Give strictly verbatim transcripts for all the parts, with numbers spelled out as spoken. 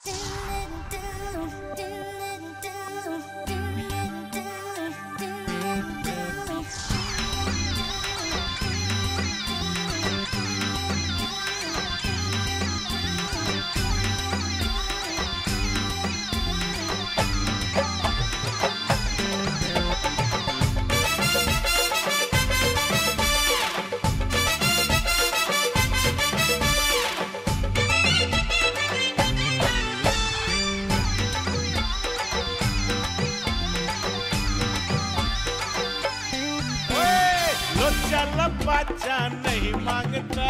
बच्चा नहीं मांगता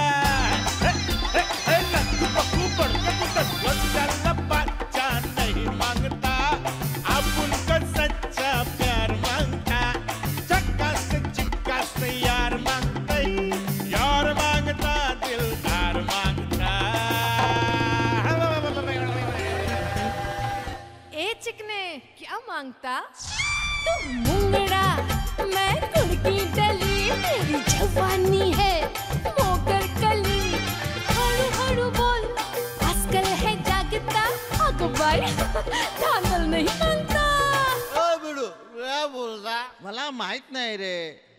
बच्चा नहीं मांगता अब उनका सच्चा प्यार मांगता चक्का से चिक्का से यार मांगता यार मांगता दिलदार मांगता। ए चिकने क्या मांगता तू मुंगड़ा मैं कुड़की डली मेरी जवानी है मोकर कली हड़ू हड़ू बोल आजकल है जागता अकबर थानल नहीं मानता। ओ बिडू क्या बोलता मला माहित नाही रे।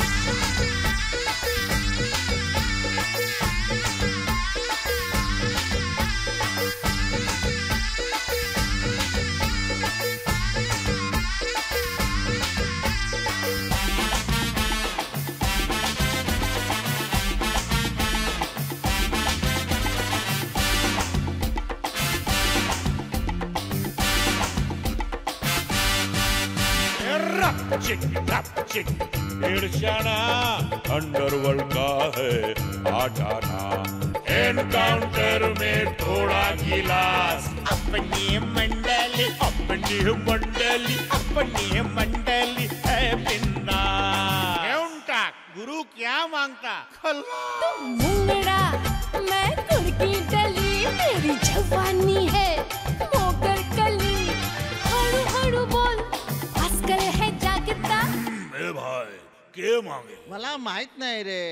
चिक रप चिक इर्शाना अंडरवर्ल्ड का है आटाना एनकाउंटर में थोड़ा गिलास अपनी मंडली अपनी मंडली अपनी मंडली है बिन्ना। गुरु क्या मांगता तू मुंगड़ा मैं कुड़की डली मेरी जवानी है मोकर कली हड़ू हड़ू बोल आजकल है जागता। ए भाई के मांगे मला माहित नाही रे।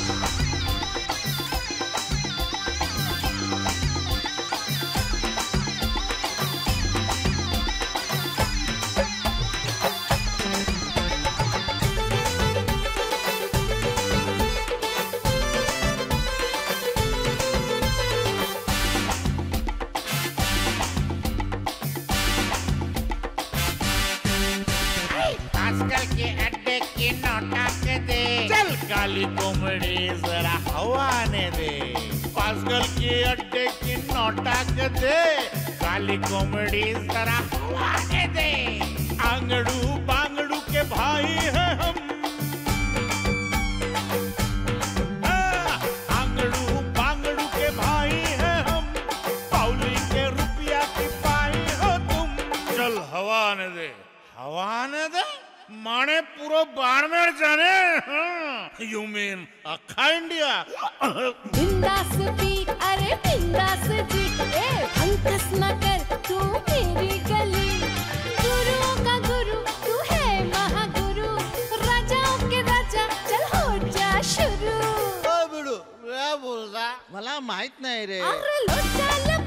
आजकल के अड्डे की नोटा के दे चल काली कोमड़ी जरा हवाने दे आजकल के अड्डे की नोटा के दे काली कोमड़ी जरा हवाने दे। आंगड़ू बांगड़ू के भाई है हम आंगड़ू बांगड़ू के भाई है हम पाउली के रुपया की पाई हो तुम चल हवाने दे हवाने दे माने पूरा बाड़मेर जाने यू मीन अखा इंडिया। बिंदास पी अरे बिंदास जी ए फंकस न कर तू मेरी गली गुरुओं का गुरु तू है महागुरु राजाओं के राजा चल हो जा शुरू। ओ बिडू क्या बोलता मला माहित नाही रे। अरे लो चल